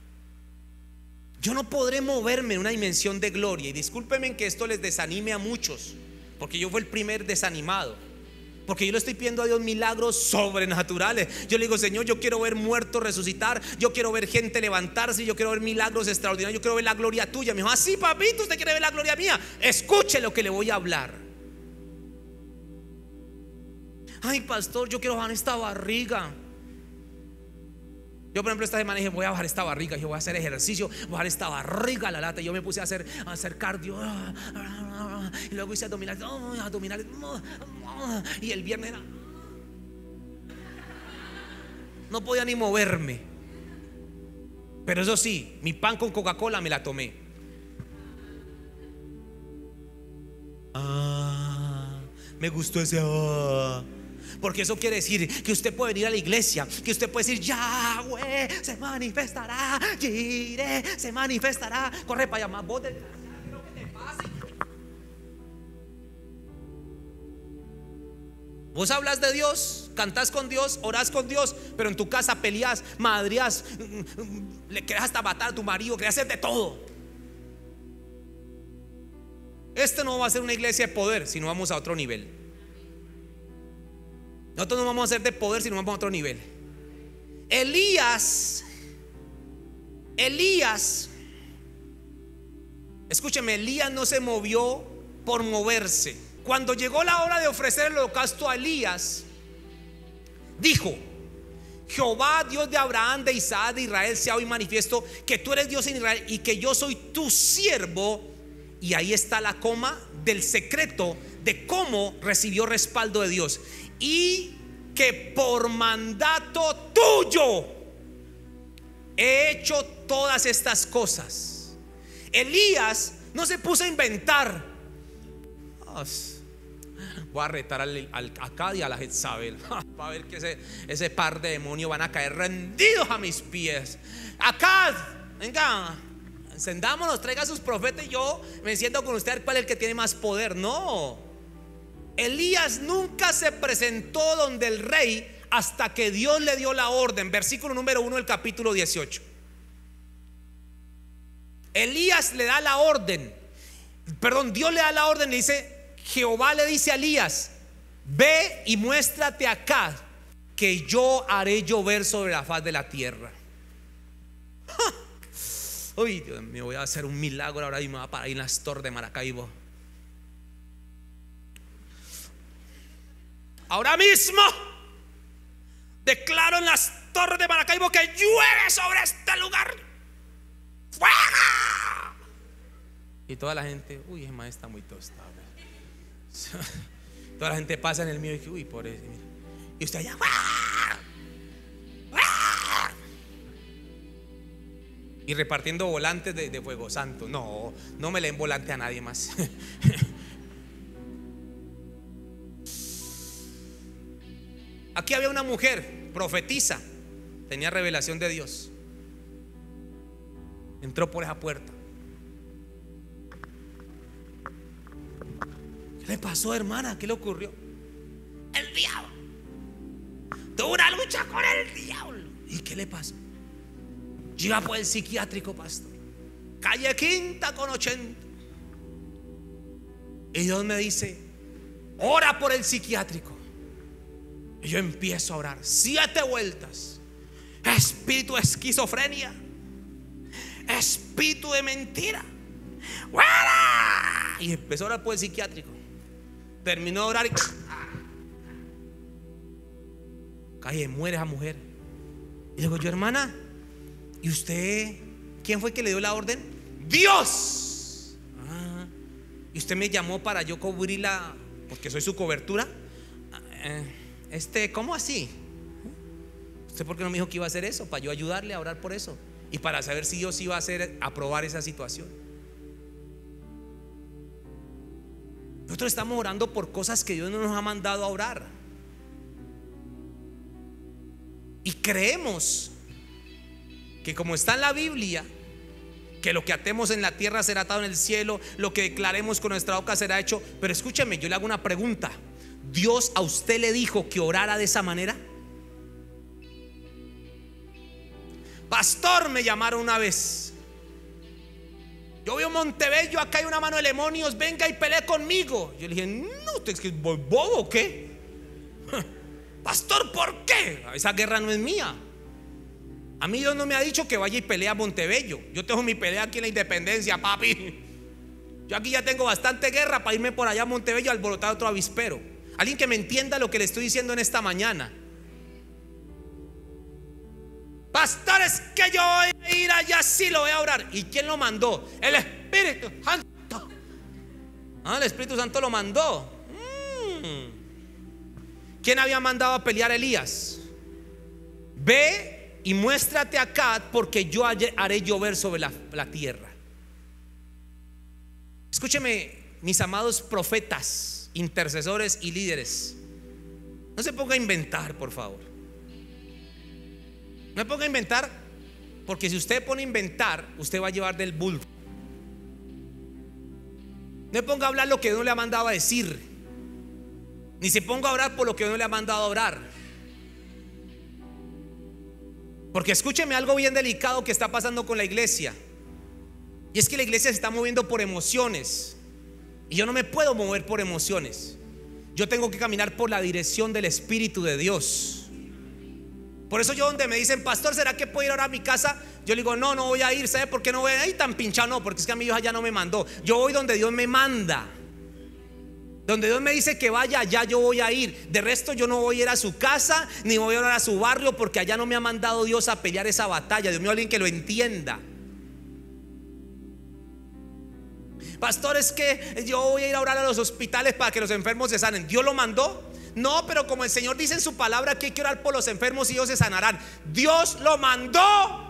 Yo no podré moverme en una dimensión de gloria. Y discúlpenme que esto les desanime a muchos, porque yo fui el primer desanimado. Porque yo le estoy pidiendo a Dios milagros sobrenaturales. Yo le digo: Señor, yo quiero ver muertos resucitar, yo quiero ver gente levantarse, yo quiero ver milagros extraordinarios, yo quiero ver la gloria tuya. Me dijo: ah, sí, papito, usted quiere ver la gloria mía. Escuche lo que le voy a hablar. Ay, pastor, yo quiero bajar esta barriga. Yo, por ejemplo, esta semana dije: voy a bajar esta barriga. Yo voy a hacer ejercicio, voy a bajar esta barriga, la lata. Y yo me puse a hacer, a hacer cardio. Y luego hice abdominales, abdominales. Y el viernes era, no podía ni moverme. Pero eso sí, mi pan con Coca-Cola me la tomé. Ah, me gustó ese ah. Porque eso quiere decir que usted puede venir a la iglesia, que usted puede decir: Yahweh se manifestará, Jireh se manifestará. Corre para allá, más vos de... ¿Qué te pasa? Vos hablas de Dios, cantás con Dios, orás con Dios, pero en tu casa peleas, madreás, le querés hasta matar a tu marido, querés hacer de todo. Este no va a ser una iglesia de poder, sino vamos a otro nivel. Nosotros no vamos a hacer de poder, sino vamos a otro nivel. Elías, Elías, escúcheme, Elías no se movió por moverse. Cuando llegó la hora de ofrecer el holocausto a Elías, dijo: Jehová, Dios de Abraham, de Isaac, de Israel, sea hoy manifiesto que tú eres Dios en Israel y que yo soy tu siervo. Y ahí está la coma del secreto de cómo recibió respaldo de Dios. Y que por mandato tuyo he hecho todas estas cosas. Elías no se puso a inventar: voy a retar al, al Acad y a la Jezabel para ver que ese, ese par de demonios van a caer rendidos a mis pies. Acad, venga, encendámonos, traiga a sus profetas y yo me siento con usted a ver cuál es el que tiene más poder. No, Elías nunca se presentó donde el rey hasta que Dios le dio la orden. Versículo número uno del capítulo dieciocho. Elías le da la orden, perdón, Dios le da la orden, le dice, Jehová le dice a Elías: ve y muéstrate acá, que yo haré llover sobre la faz de la tierra. ¡Ja! Uy, Dios mío, voy a hacer un milagro ahora y me voy a parar ahí en las torres de Maracaibo. Ahora mismo declaro en las torres de Maracaibo que llueve sobre este lugar. ¡Fuego! Y toda la gente, uy, ese maestro está muy tostado. Toda la gente pasa en el mío y dice, uy, por eso. Y usted allá, ¡fuego! ¡Fuego! Y repartiendo volantes de, de fuego santo. No, no me leen volante a nadie más. Aquí había una mujer, profetisa, tenía revelación de Dios. Entró por esa puerta. ¿Qué le pasó, hermana? ¿Qué le ocurrió? El diablo. Tuvo una lucha con el diablo. ¿Y qué le pasó? Yo iba por el psiquiátrico, pastor, calle Quinta con ochenta. Y Dios me dice, ora por el psiquiátrico. Y yo empiezo a orar siete vueltas. Espíritu de esquizofrenia, espíritu de mentira, ¡fuera! Y empezó a orar por el psiquiátrico. Terminó de orar y calle, muere esa mujer. Y digo yo, hermana, ¿y usted quién fue que le dio la orden? Dios. Ah, y usted me llamó para yo cubrirla porque soy su cobertura. eh, Este, ¿cómo así? ¿Usted por qué no me dijo que iba a hacer eso? Para yo ayudarle a orar por eso y para saber si Dios iba a hacer, aprobar esa situación. Nosotros estamos orando por cosas que Dios no nos ha mandado a orar. Y creemos que como está en la Biblia, que lo que atemos en la tierra será atado en el cielo, lo que declaremos con nuestra boca será hecho. Pero escúcheme, yo le hago una pregunta. ¿Dios a usted le dijo que orara de esa manera? Pastor, me llamaron una vez. Yo veo Montebello, acá hay una mano de demonios, venga y pelee conmigo. Yo le dije, no, ¿usted es que es bobo o qué? Pastor, ¿por qué? Esa guerra no es mía. A mí Dios no me ha dicho que vaya y pelee a Montebello. Yo tengo mi pelea aquí en la Independencia, papi. Yo aquí ya tengo bastante guerra para irme por allá a Montebello a alborotar otro avispero. Alguien que me entienda lo que le estoy diciendo en esta mañana. Pastor, es que yo voy a ir allá, sí lo voy a orar. ¿Y quién lo mandó? El Espíritu Santo. Ah, el Espíritu Santo lo mandó. mm. ¿Quién había mandado a pelear a Elías? Ve y muéstrate acá, porque yo haré llover sobre la, la tierra. Escúcheme, mis amados profetas, intercesores y líderes, no se ponga a inventar, por favor. No se ponga a inventar, porque si usted pone a inventar, usted va a llevar del bulto. No se ponga a hablar lo que Dios le ha mandado a decir, ni se ponga a orar por lo que Dios le ha mandado a orar. Porque escúcheme algo bien delicado que está pasando con la iglesia. Y es que la iglesia se está moviendo por emociones. Y yo no me puedo mover por emociones. Yo tengo que caminar por la dirección del Espíritu de Dios. Por eso yo, donde me dicen, pastor, ¿será que puedo ir ahora a mi casa? Yo le digo, no, no voy a ir. ¿Sabe por qué no voy a ir tan pinchado? No, porque es que a mi Dios allá no me mandó. Yo voy donde Dios me manda. Donde Dios me dice que vaya, allá yo voy a ir. De resto yo no voy a ir a su casa, ni voy a ir a su barrio, porque allá no me ha mandado Dios a pelear esa batalla. Dios mío, alguien que lo entienda. Pastor, es que yo voy a ir a orar a los hospitales para que los enfermos se sanen. ¿Dios lo mandó? No, pero como el Señor dice en su palabra que hay que orar por los enfermos y ellos se sanarán. Dios lo mandó.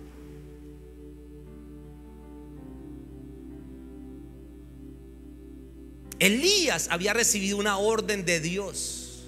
Elías había recibido una orden de Dios,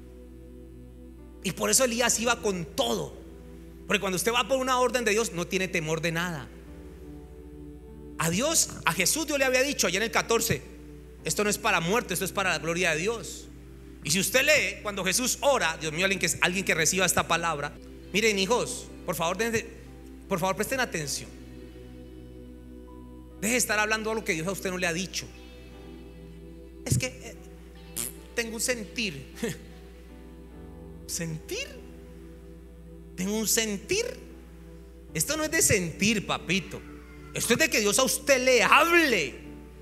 y por eso Elías iba con todo. Porque cuando usted va por una orden de Dios, no tiene temor de nada. A Dios, a Jesús Dios le había dicho allá en el catorce, esto no es para muerte, esto es para la gloria de Dios. Y si usted lee, cuando Jesús ora, Dios mío, alguien que, alguien que reciba esta palabra. Miren, hijos, por favor, dense, por favor presten atención. Deje de estar hablando algo que Dios a usted no le ha dicho. Es que, tengo un sentir. ¿Sentir? Tengo un sentir. Esto no es de sentir, papito. Esto es de que Dios a usted le hable.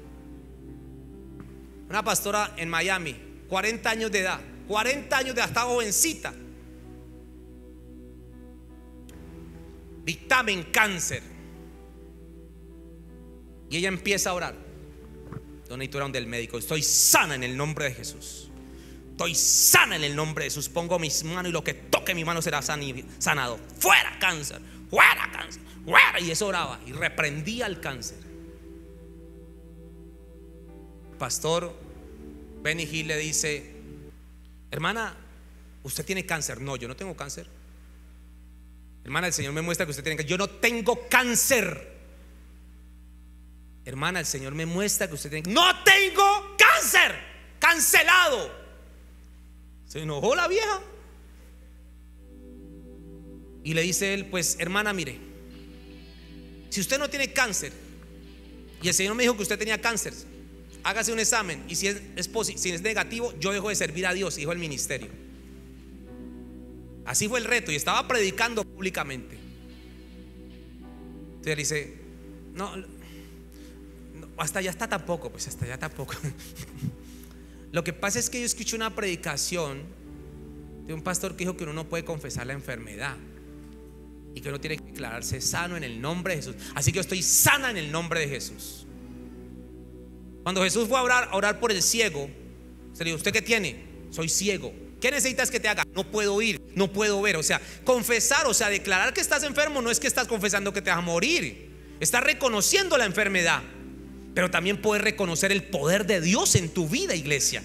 Una pastora en Miami, cuarenta años de edad, cuarenta años de edad, está jovencita. Dictamen cáncer. Y ella empieza a orar. Yo necesito ir a donde el médico. Estoy sana en el nombre de Jesús. Estoy sana en el nombre de Jesús. Pongo mis manos y lo que toque mi mano será sanado. Fuera cáncer, fuera cáncer, fuera. Y eso oraba y reprendía el cáncer. Pastor Benny Hill le dice: hermana, ¿usted tiene cáncer? No, yo no tengo cáncer. Hermana, el Señor me muestra que usted tiene cáncer. Yo no tengo cáncer. Hermana, el Señor me muestra que usted tiene. No tengo cáncer. Cancelado. Se enojó la vieja. Y le dice él: pues hermana, mire, si usted no tiene cáncer y el Señor me dijo que usted tenía cáncer, hágase un examen. Y si es, es si es negativo, yo dejo de servir a Dios, dijo el ministerio. Así fue el reto. Y estaba predicando públicamente. Entonces él dice: no, no, hasta allá está tampoco. Pues hasta allá tampoco. Lo que pasa es que yo escuché una predicación de un pastor que dijo que uno no puede confesar la enfermedad y que uno tiene que declararse sano en el nombre de Jesús. Así que yo estoy sana en el nombre de Jesús. Cuando Jesús fue a orar, a orar por el ciego, se le dijo: ¿usted qué tiene? Soy ciego. ¿Qué necesitas que te haga? No puedo oír, no puedo ver. O sea, confesar, o sea, declarar que estás enfermo no es que estás confesando que te vas a morir. Estás reconociendo la enfermedad. Pero también puedes reconocer el poder de Dios en tu vida, iglesia.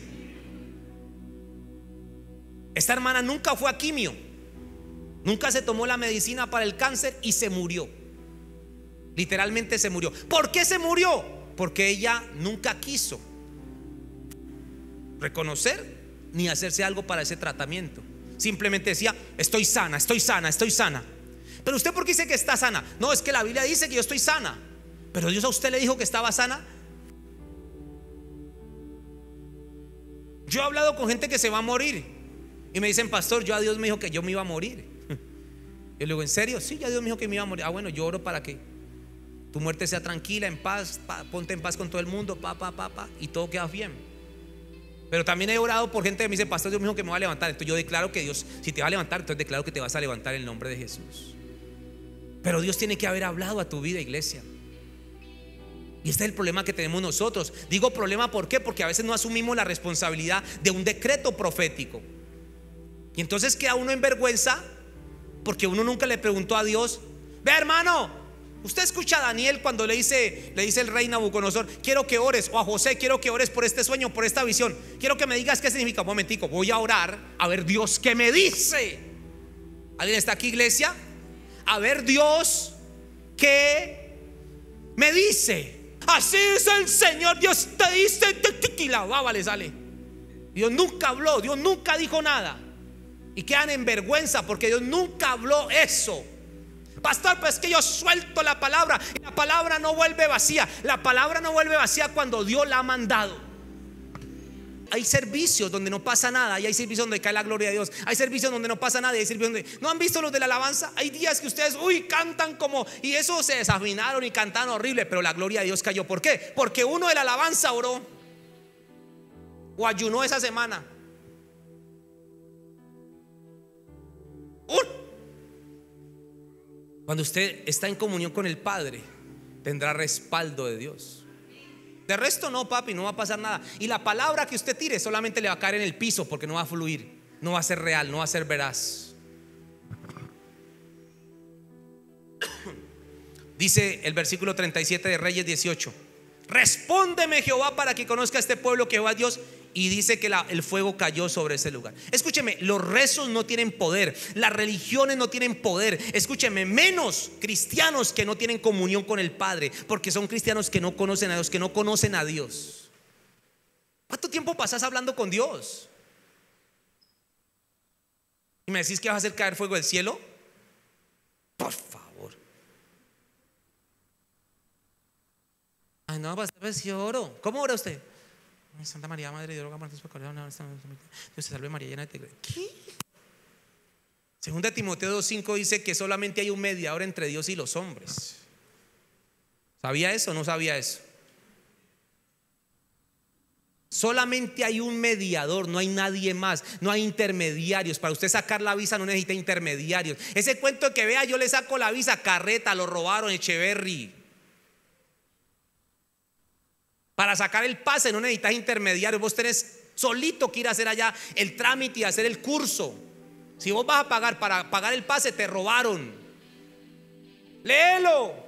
Esta hermana nunca fue a quimio, nunca se tomó la medicina para el cáncer y se murió. Literalmente se murió. ¿Por qué se murió? Porque ella nunca quiso reconocer ni hacerse algo para ese tratamiento. Simplemente decía: estoy sana, estoy sana, estoy sana. Pero usted, ¿por qué dice que está sana? No, es que la Biblia dice que yo estoy sana. Pero Dios a usted le dijo que estaba sana. Yo he hablado con gente que se va a morir y me dicen: pastor, yo a Dios me dijo que yo me iba a morir. Yo le digo: ¿en serio? Sí, ya Dios me dijo que me iba a morir. Ah, bueno, yo oro para que tu muerte sea tranquila, en paz, pa, ponte en paz con todo el mundo, pa, pa, pa, pa, y todo queda bien. Pero también he orado por gente que me dice: pastor, Dios me dijo que me va a levantar. Entonces yo declaro que Dios, si te va a levantar, entonces declaro que te vas a levantar en el nombre de Jesús. Pero Dios tiene que haber hablado a tu vida, iglesia. Y este es el problema que tenemos nosotros. Digo problema, ¿por qué? Porque a veces no asumimos la responsabilidad de un decreto profético. Y entonces queda uno en vergüenza porque uno nunca le preguntó a Dios: ve, hermano, usted escucha a Daniel cuando le dice, le dice el rey Nabucodonosor: quiero que ores, o a José: quiero que ores por este sueño, por esta visión. Quiero que me digas qué significa. Un momentico, voy a orar a ver Dios qué me dice. ¿Alguien está aquí, iglesia? A ver Dios qué me dice. Así es el Señor, Dios te dice, y la baba le sale. Dios nunca habló, Dios nunca dijo nada. Y quedan en vergüenza porque Dios nunca habló eso. Pastor, pues es que yo suelto la palabra y la palabra no vuelve vacía. La palabra no vuelve vacía cuando Dios la ha mandado. Hay servicios donde no pasa nada y hay servicios donde cae la gloria de Dios. Hay servicios donde no pasa nada y hay servicios donde ¿no han visto los de la alabanza? Hay días que ustedes, uy, cantan como, y eso se desafinaron y cantaron horrible, pero la gloria de Dios cayó. ¿Por qué? Porque uno de la alabanza oró o ayunó esa semana. Uno. Cuando usted está en comunión con el Padre, tendrá respaldo de Dios. De resto no, papi, no va a pasar nada. Y la palabra que usted tire solamente le va a caer en el piso, porque no va a fluir, no va a ser real, no va a ser veraz. Dice el versículo treinta y siete de Reyes dieciocho: respóndeme, Jehová, para que conozca este pueblo que Jehová es Dios. Y dice que la, el fuego cayó sobre ese lugar. Escúcheme, los rezos no tienen poder, las religiones no tienen poder. Escúcheme, menos cristianos que no tienen comunión con el Padre, porque son cristianos que no conocen a Dios, que no conocen a Dios. ¿Cuánto tiempo pasas hablando con Dios? ¿Y me decís que vas a hacer caer fuego del cielo? Por favor. Ay, no, pastor, pues yo oro. ¿Cómo ora usted? Santa María, Madre de Dios, ruega por nosotros pecadores. Dios te salve María, llena de gracia. ¿Qué? Segunda Timoteo dos cinco dice que solamente hay un mediador entre Dios y los hombres. ¿Sabía eso o no sabía eso? Solamente hay un mediador, no hay nadie más, no hay intermediarios. Para usted sacar la visa no necesita intermediarios. Ese cuento que vea, yo le saco la visa, carreta, lo robaron, Echeverry. Para sacar el pase no necesitas intermediarios. Vos tenés solito que ir a hacer allá el trámite y hacer el curso. Si vos vas a pagar para pagar el pase, te robaron. Léelo.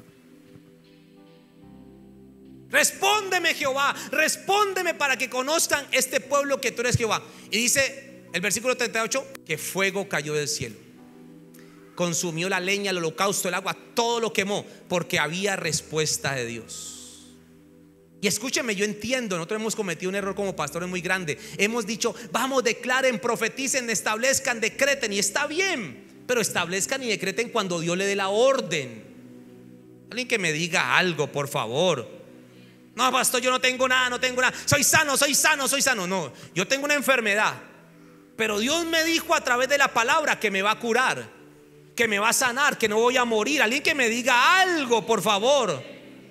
Respóndeme, Jehová, respóndeme para que conozcan este pueblo que tú eres Jehová. Y dice el versículo treinta y ocho que fuego cayó del cielo, consumió la leña, el holocausto, el agua, todo lo quemó, porque había respuesta de Dios. Y escúcheme, yo entiendo, nosotros hemos cometido un error como pastores muy grande. Hemos dicho, vamos, declaren, profeticen, establezcan, decreten. Y está bien, pero establezcan y decreten cuando Dios le dé la orden. Alguien que me diga algo, por favor. No, pastor, yo no tengo nada, no tengo nada. Soy sano, soy sano, soy sano. No, yo tengo una enfermedad, pero Dios me dijo a través de la palabra que me va a curar, que me va a sanar, que no voy a morir. Alguien que me diga algo, por favor.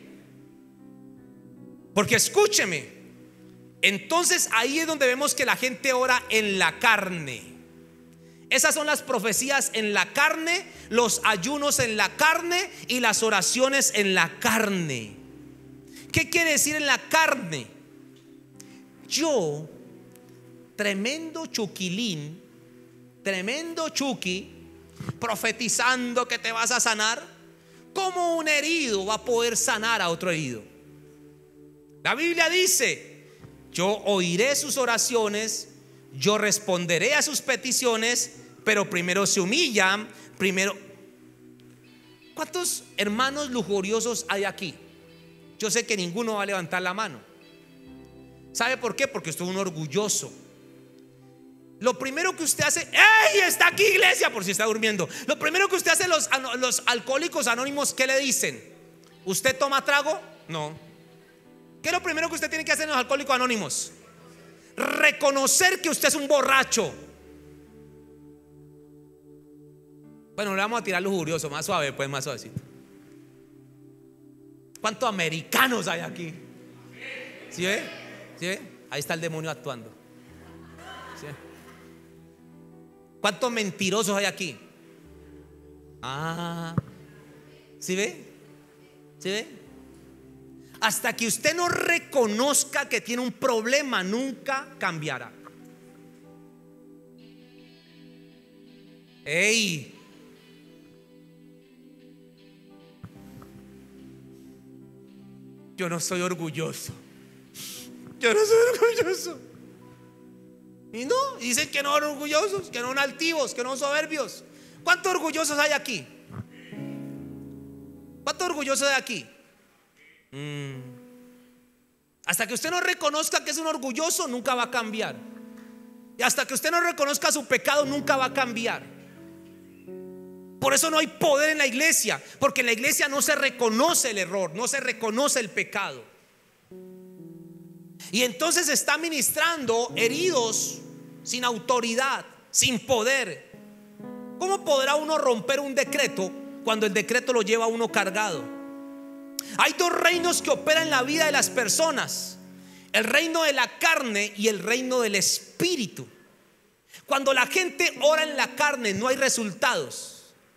Porque escúcheme, entonces ahí es donde vemos que la gente ora en la carne. Esas son las profecías en la carne, los ayunos en la carne y las oraciones en la carne. ¿Qué quiere decir en la carne? Yo, tremendo chuquilín, tremendo chuqui, profetizando que te vas a sanar. ¿Cómo un herido va a poder sanar a otro herido? La Biblia dice, yo oiré sus oraciones, yo responderé a sus peticiones, pero primero se humillan, primero. ¿Cuántos hermanos lujuriosos hay aquí? Yo sé que ninguno va a levantar la mano. ¿Sabe por qué? Porque usted es un orgulloso. Lo primero que usted hace, ¡ey! Está aquí, iglesia, por si está durmiendo. Lo primero que usted hace, los, los alcohólicos anónimos, ¿qué le dicen? ¿Usted toma trago? No. ¿Qué es lo primero que usted tiene que hacer en los alcohólicos anónimos? Reconocer que usted es un borracho. Bueno, le vamos a tirar lujurioso, más suave, pues más suavecito. ¿Cuántos americanos hay aquí? ¿Sí ve? ¿Sí ve? Ahí está el demonio actuando. ¿Sí ve? ¿Cuántos mentirosos hay aquí? Ah, ¿sí ve? ¿Sí ve? Hasta que usted no reconozca que tiene un problema, nunca cambiará. ¡Ey! Yo no soy orgulloso. Yo no soy orgulloso. Y no, dicen que no son orgullosos, que no son altivos, que no son soberbios. ¿Cuántos orgullosos hay aquí? ¿Cuántos orgullosos hay aquí? Mm. Hasta que usted no reconozca que es un orgulloso, nunca va a cambiar. Y hasta que usted no reconozca su pecado, nunca va a cambiar. Por eso no hay poder en la iglesia, porque en la iglesia no se reconoce el error, no se reconoce el pecado. Y entonces está ministrando heridos sin autoridad, sin poder. ¿Cómo podrá uno romper un decreto cuando el decreto lo lleva uno cargado? Hay dos reinos que operan en la vida de las personas: el reino de la carne y el reino del espíritu. Cuando la gente ora en la carne, no hay resultados.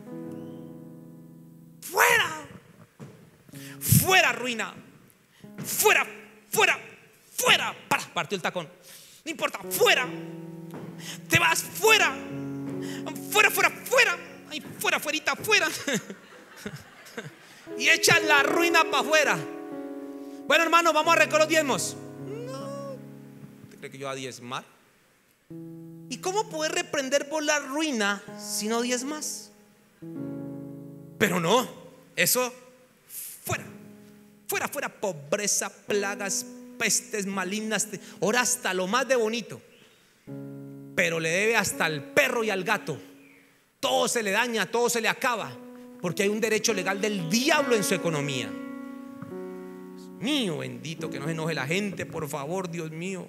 Fuera, fuera ruina, fuera, fuera, fuera. Para, partió el tacón. No importa, fuera. Te vas fuera, fuera, fuera, fuera. Ay, fuera, fuerita, fuera. Y echan la ruina para afuera. Bueno, hermano, vamos a recoger los diezmos. No, ¿te crees que yo a diezmar? ¿Y cómo poder reprender por la ruina si no diezmas? Pero no, eso fuera, fuera, fuera. Pobreza, plagas, pestes malignas. Ora hasta lo más de bonito, pero le debe hasta al perro y al gato. Todo se le daña, todo se le acaba, porque hay un derecho legal del diablo en su economía. mío, bendito, que no se enoje la gente, por favor, Dios mío.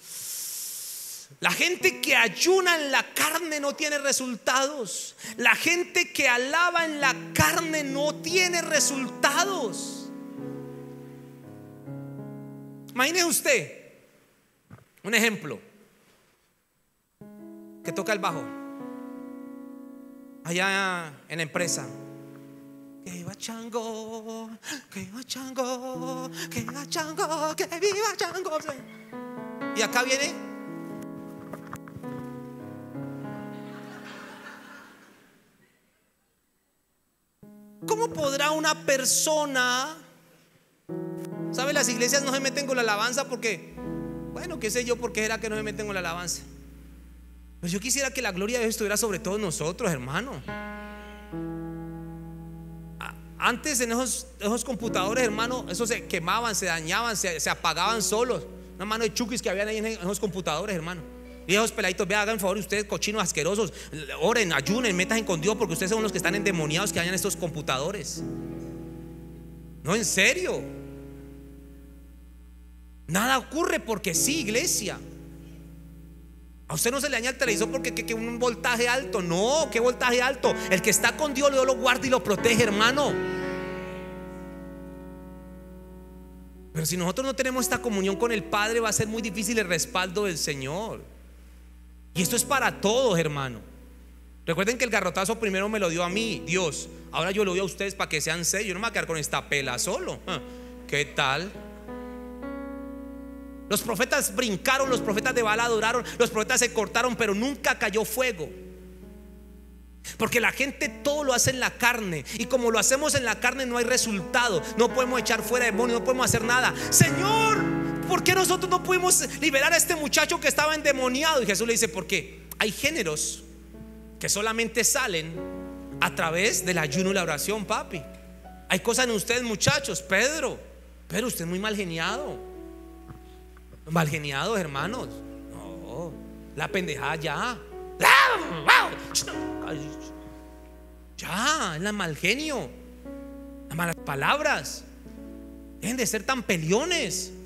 La gente que ayuna en la carne no tiene resultados. La gente que alaba en la carne no tiene resultados. Imagine usted un ejemplo, que toca el bajo allá en la empresa. Que viva Chango, que viva Chango, que viva Chango, que viva Chango. Y acá viene ¿cómo podrá una persona? ¿Sabe? Las iglesias no se meten con la alabanza porque, bueno, qué sé yo, por qué era que no se meten con la alabanza. Pues yo quisiera que la gloria de Dios estuviera sobre todos nosotros, hermano. Antes en esos, esos computadores, hermano, esos se quemaban, se dañaban, se, se apagaban solos. Una mano de chukis que habían ahí en esos computadores, hermano. Y esos peladitos, vean, hagan favor ustedes, cochinos asquerosos, oren, ayunen, métanse con Dios, porque ustedes son los que están endemoniados que hayan estos computadores. No, en serio. Nada ocurre porque sí, iglesia. A usted no se le daña el televisor porque que, que un voltaje alto. No, ¿qué voltaje alto? El que está con Dios, Dios lo guarda y lo protege, hermano. Pero si nosotros no tenemos esta comunión con el Padre, va a ser muy difícil el respaldo del Señor. Y esto es para todos, hermano. Recuerden que el garrotazo primero me lo dio a mí, Dios. Ahora yo lo doy a ustedes para que sean serios. Yo no me voy a quedar con esta pela solo. ¿Qué tal? Los profetas brincaron, los profetas de Baal adoraron, los profetas se cortaron, pero nunca cayó fuego. Porque la gente todo lo hace en la carne, y como lo hacemos en la carne no hay resultado. No podemos echar fuera demonios, no podemos hacer nada. Señor, ¿por qué nosotros no pudimos liberar a este muchacho que estaba endemoniado? Y Jesús le dice: porque hay géneros que solamente salen a través del ayuno y la oración, papi. Hay cosas en ustedes, muchachos. Pedro, Pedro, usted es muy mal geniado. Mal geniados, hermanos. No, la pendejada ya. Ya, es la mal genio, las malas palabras. Dejen de ser tan peleones.